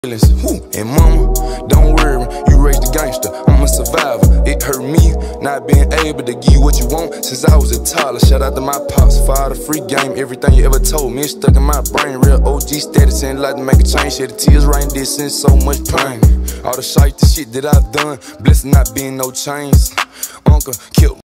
And mama, don't worry, you raised a gangster, I'm a survivor. It hurt me not being able to give you what you want since I was a toddler. Shout out to my pops for all the free game, everything you ever told me, it's stuck in my brain. Real OG status and like to make a change, shed the tears right in this and so much pain. All the shite, the shit that I've done, blessed not being no chains. Uncle killed